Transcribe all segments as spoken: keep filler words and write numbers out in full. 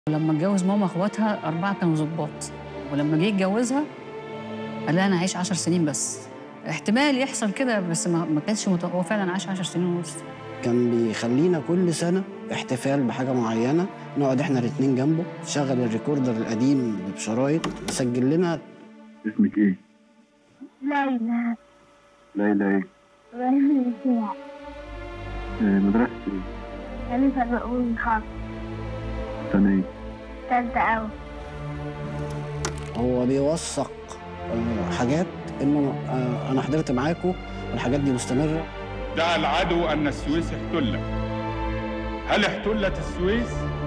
لما اتجوز ماما اخواتها أربعة كانوا ظباط، ولما جه يتجوزها قال لها أنا هعيش عشر سنين بس. احتمال يحصل كده بس ما, ما كانش مت... هو فعلا عاش عشر سنين ونص. كان بيخلينا كل سنة احتفال بحاجة معينة نقعد احنا الاتنين جنبه، شغل الريكوردر القديم بشرايط يسجل لنا. اسمك ايه؟ ليلى. ليلى ايه؟ ليلى الجوع. مدرسة ايه؟ خليفة المأمون خالص. سنة ايه؟ تالتة أول. هو بيوثق آه حاجات انه آه انا حضرت معاكم والحاجات دي مستمرة. دعا العدو أن السويس احتلت. هل احتلت السويس؟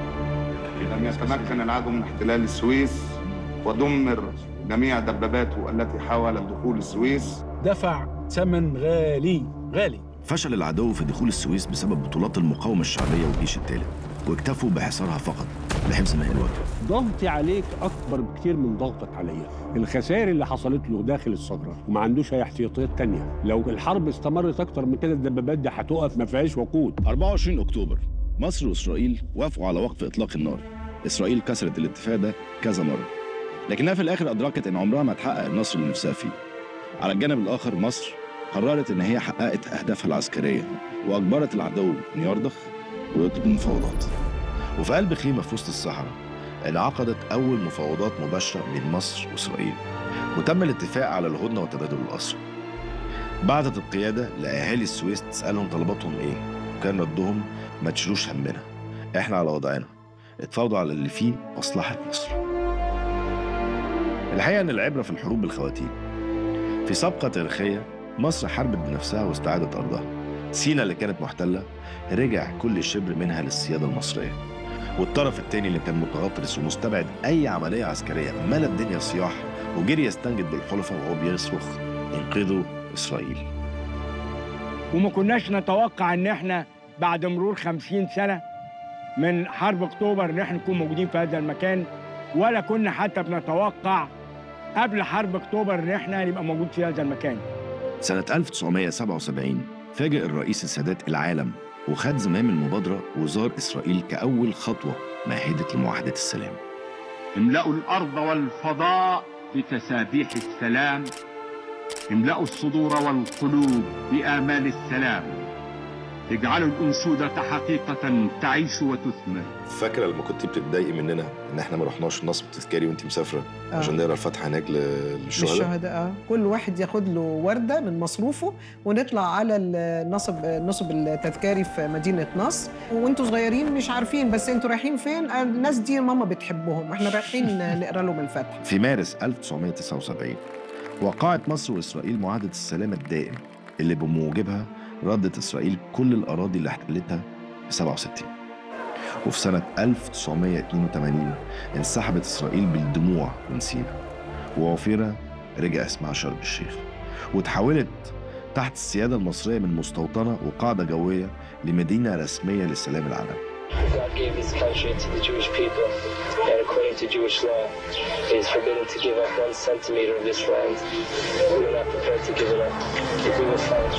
لم يتمكن العدو من احتلال السويس ودمر جميع دباباته التي حاولت دخول السويس. دفع ثمن غالي غالي. فشل العدو في دخول السويس بسبب بطولات المقاومة الشعبية والجيش الثالث، واكتفوا بحصارها فقط لحفظ ماء الوجه. ضغطي عليك أكبر بكتير من ضغطك عليا. الخسائر اللي حصلت له داخل الثغرة وما عندوش أي احتياطيات تانية. لو الحرب استمرت أكتر من كده الدبابات دي هتقف ما فيهاش وقود. أربعة وعشرين أكتوبر مصر وإسرائيل وافقوا على وقف إطلاق النار. إسرائيل كسرت الاتفاق ده كذا مرة، لكنها في الآخر أدركت إن عمرها ما تحقق النصر اللي نفسها فيه. على الجانب الآخر مصر قررت إن هي حققت أهدافها العسكرية وأجبرت العدو إن يرضخ ويطلب المفاوضات. وفي قلب خيمة في وسط الصحراء انعقدت أول مفاوضات مباشرة بين مصر وإسرائيل، وتم الاتفاق على الهدنة وتبادل الأسرى. بعتت القيادة لأهالي السويس تسألهم طلباتهم إيه، وكان ردهم ما تشيلوش همنا، إحنا على وضعنا، اتفاوضوا على اللي فيه مصلحة مصر. الحقيقة إن العبرة في الحروب بالخواتيم. في سابقة تاريخية مصر حاربت بنفسها واستعادت أرضها. سينا اللي كانت محتلة رجع كل شبر منها للسيادة المصرية، والطرف الثاني اللي كان متغطرس ومستبعد أي عملية عسكرية ملا الدنيا صياح وجري يستنجد بالحلفاء وهو بيصرخ انقذوا إسرائيل. وما كناش نتوقع إن إحنا بعد مرور خمسين سنة من حرب أكتوبر إن إحنا نكون موجودين في هذا المكان، ولا كنا حتى بنتوقع قبل حرب أكتوبر إن إحنا نبقى موجود في هذا المكان. سنة ألف وتسعمائة وسبعة وسبعين فاجئ الرئيس السادات العالم وخد زمام المبادرة وزار إسرائيل كأول خطوة مهدت لمعاهدة السلام. املأوا الأرض والفضاء بتسابيح السلام، املأوا الصدور والقلوب بآمال السلام، اجعلوا الأنشودة حقيقة تعيش وتثمر. فاكرة لما كنت بتتضايقي مننا إن إحنا ما رحناش النصب تذكاري وأنت مسافرة آه. عشان نقرا الفاتحة هناك للشهداء؟ للشهداء آه. كل واحد ياخد له وردة من مصروفه ونطلع على النصب النصب التذكاري في مدينة نصر، وأنتوا صغيرين مش عارفين بس أنتوا رايحين فين؟ الناس دي ماما بتحبهم وإحنا رايحين نقرا لهم الفاتحة. في مارس ألف وتسعمائة وتسعة وسبعين وقعت مصر وإسرائيل معاهدة السلام الدائم اللي بموجبها ردت إسرائيل كل الأراضي اللي احتلتها في سبعة وستين. وفي سنة ألف وتسعمائة واثنين وثمانين انسحبت إسرائيل بالدموع من سيناء، ووفيرة رجع اسمها شرم الشيخ، وتحولت تحت السيادة المصرية من مستوطنة وقاعدة جوية لمدينة رسمية للسلام العالمي. God gave this country to the Jewish people, and according to Jewish law, it is forbidden to give up one centimeter of this land. We are not prepared to give it up. We will fight.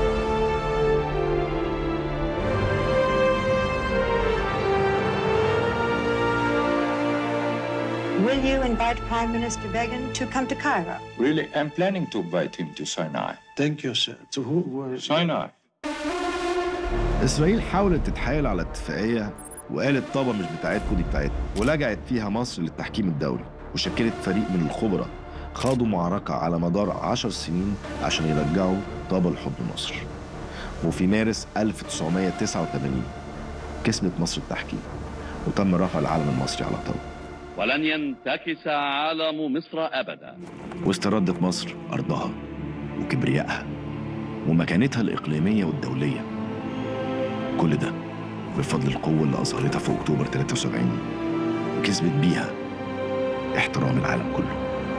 Will you invite Prime Minister Begin to come to Cairo? Really, I'm planning to invite him to Sinai. Thank you, sir. To who? Sinai. إسرائيل حاولت تتحايل على اتفاقية وقالت طابة مش بتاعتكم دي بتاعتنا، ولجأت فيها مصر للتحكيم الدولي، وشكلت فريق من الخبراء خاضوا معركة على مدار عشر سنين عشان يرجعوا طابة لحضن مصر. وفي مارس ألف وتسعمائة وتسعة وثمانين كسبت مصر التحكيم وتم رفع العلم المصري على طابة. ولن ينتكس علم مصر أبدا. واستردت مصر أرضها وكبريائها ومكانتها الإقليمية والدولية، كل ده بفضل القوة اللي أظهرتها في أكتوبر ثلاثة وسبعين وكسبت بيها احترام العالم كله.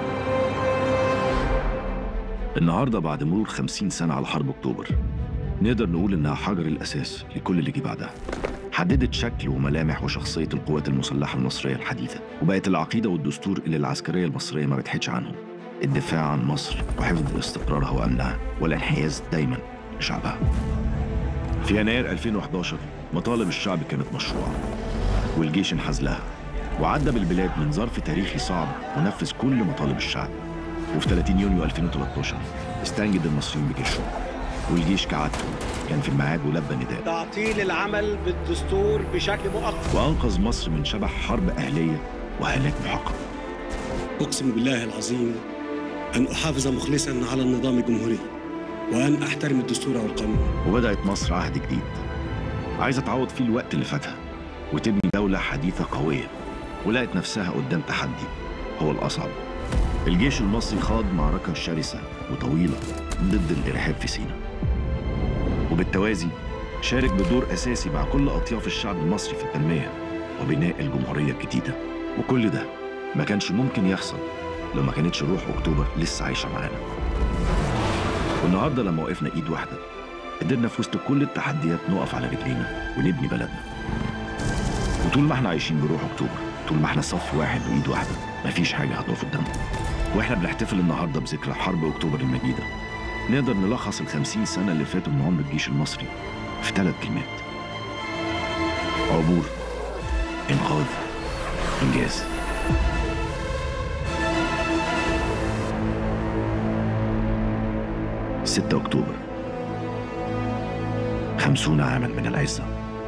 النهاردة بعد مرور خمسين سنة على حرب أكتوبر نقدر نقول إنها حجر الأساس لكل اللي جه بعدها. حددت شكل وملامح وشخصية القوات المسلحة المصرية الحديثة، وبقت العقيدة والدستور اللي العسكرية المصرية ما بتحيدش عنهم: الدفاع عن مصر وحفظ استقرارها وأمنها والانحياز دايماً لشعبها. في يناير ألفين وأحد عشر مطالب الشعب كانت مشروعة والجيش انحاز لها، وعدى بالبلاد من ظرف تاريخي صعب ونفذ كل مطالب الشعب. وفي ثلاثين يونيو ألفين وثلاثة عشر استنجد المصريين بجيشهم، والجيش كعادته كان في الميعاد ولبى نداء تعطيل العمل بالدستور بشكل مؤقت، وأنقذ مصر من شبح حرب أهلية وهلاك محقق. أقسم بالله العظيم أن أحافظ مخلصاً على النظام الجمهوري وأن أحترم الدستور والقانون. وبدأت مصر عهد جديد عايزة تعوض فيه الوقت اللي فاتها وتبني دولة حديثة قوية، ولقت نفسها قدام تحدي هو الأصعب. الجيش المصري خاض معركة شرسة وطويلة ضد الإرهاب في سيناء، وبالتوازي شارك بدور أساسي مع كل أطياف الشعب المصري في التنمية وبناء الجمهورية الجديدة. وكل ده ما كانش ممكن يحصل لو ما كانتش روح أكتوبر لسه عايشة معانا. والنهاردة لما وقفنا إيد واحدة قدرنا في وسط كل التحديات نقف على رجلينا ونبني بلدنا. وطول ما احنا عايشين بروح أكتوبر، طول ما احنا صف واحد وإيد واحدة، مفيش حاجة هتقف قدامنا. واحنا بنحتفل النهارده بذكرى حرب أكتوبر المجيدة، نقدر نلخص الخمسين سنة اللي فاتوا من عمر الجيش المصري في ثلاث كلمات: عبور، إنقاذ، إنجاز. ستة أكتوبر، خمسون عاما من العزة.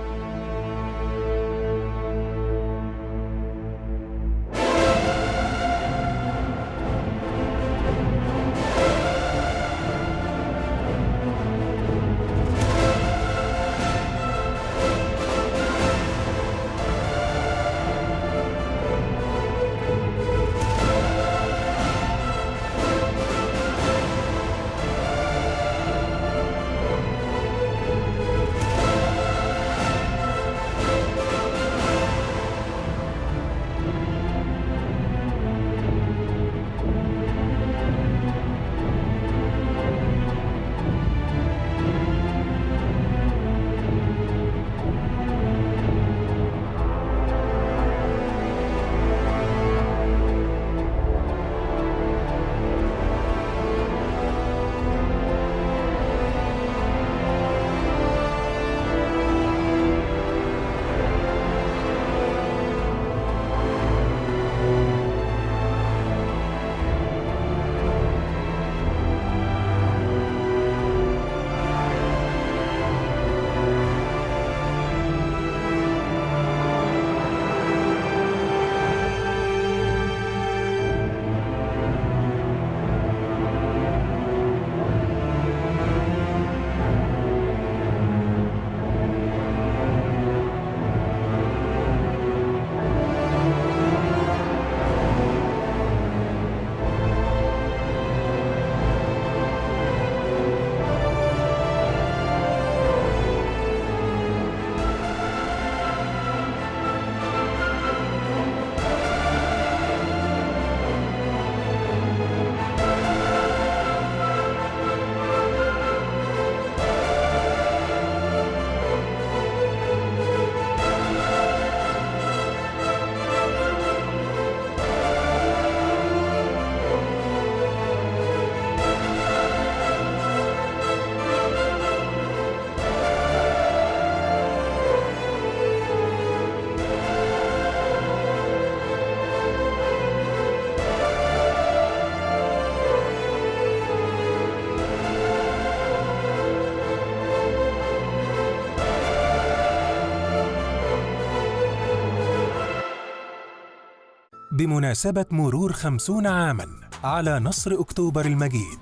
بمناسبة مرور خمسون عاماً على نصر أكتوبر المجيد.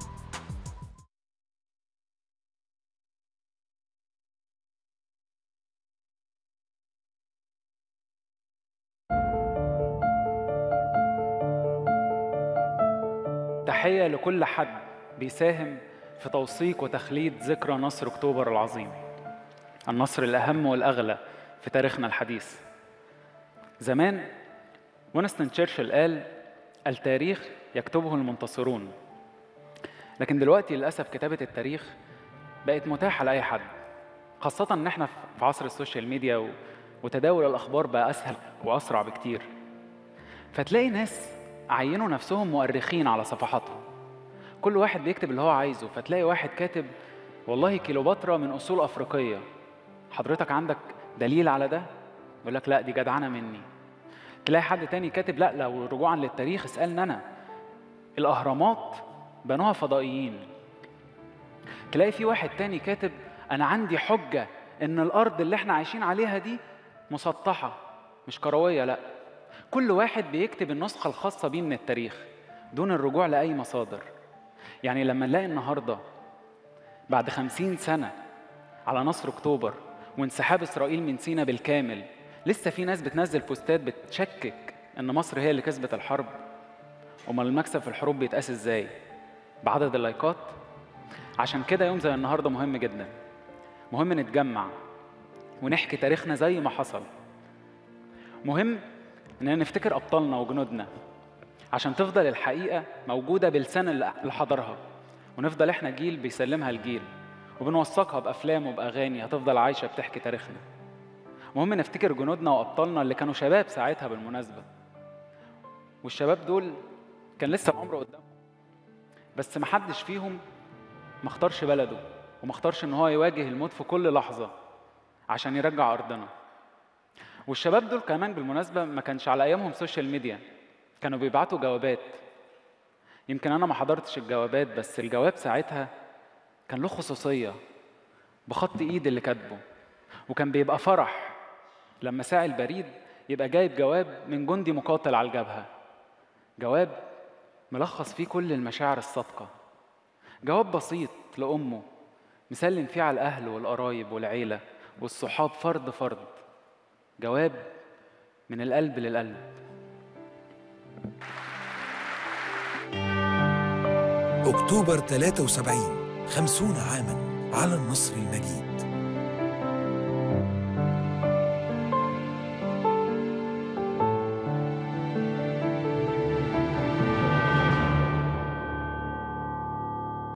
تحية لكل حد بيساهم في توثيق وتخليد ذكرى نصر أكتوبر العظيم، النصر الأهم والأغلى في تاريخنا الحديث. زمان وينستون تشرشل قال: التاريخ يكتبه المنتصرون. لكن دلوقتي للأسف كتابة التاريخ بقت متاحة لأي حد، خاصة إن احنا في عصر السوشيال ميديا وتداول الأخبار بقى أسهل وأسرع بكتير. فتلاقي ناس عينوا نفسهم مؤرخين على صفحاتهم، كل واحد بيكتب اللي هو عايزه. فتلاقي واحد كاتب: والله كيلوباترا من أصول أفريقية، حضرتك عندك دليل على ده؟ يقول لك: لا، دي جدعنة مني. تلاقي حد تاني كاتب لا لو رجوعا للتاريخ اسألني أنا، الأهرامات بنوها فضائيين. تلاقي في واحد تاني كاتب أنا عندي حجة إن الأرض اللي احنا عايشين عليها دي مسطحة مش كروية. لا، كل واحد بيكتب النسخة الخاصة بيه من التاريخ دون الرجوع لأي مصادر. يعني لما نلاقي النهاردة بعد خمسين سنة على نصر أكتوبر وانسحاب إسرائيل من سيناء بالكامل لسه في ناس بتنزل بوستات بتشكك إن مصر هي اللي كسبت الحرب، أمال المكسب في الحروب بيتقاس إزاي؟ بعدد اللايكات؟ عشان كده يوم زي النهاردة مهم جدا، مهم نتجمع ونحكي تاريخنا زي ما حصل. مهم إننا نفتكر أبطالنا وجنودنا عشان تفضل الحقيقة موجودة بلسان اللي حضرها، ونفضل إحنا جيل بيسلمها الجيل وبنوثقها بأفلام وبأغاني هتفضل عايشة بتحكي تاريخنا. مهم نفتكر جنودنا وأبطالنا اللي كانوا شباب ساعتها بالمناسبة، والشباب دول كان لسه العمر قدامهم، بس محدش فيهم ما اختارش بلده وما اختارش إن هو يواجه الموت في كل لحظة عشان يرجع أرضنا. والشباب دول كمان بالمناسبة ما كانش على أيامهم سوشيال ميديا، كانوا بيبعتوا جوابات. يمكن أنا ما حضرتش الجوابات، بس الجواب ساعتها كان له خصوصية بخط إيد اللي كاتبه، وكان بيبقى فرح لما ساعي البريد يبقى جايب جواب من جندي مقاتل على الجبهة، جواب ملخص فيه كل المشاعر الصادقة، جواب بسيط لأمه مسلم فيه على الأهل والقرايب والعيلة والصحاب فرد فرد، جواب من القلب للقلب. أكتوبر ثلاثة وسبعين، خمسون عاماً على النصر المجيد.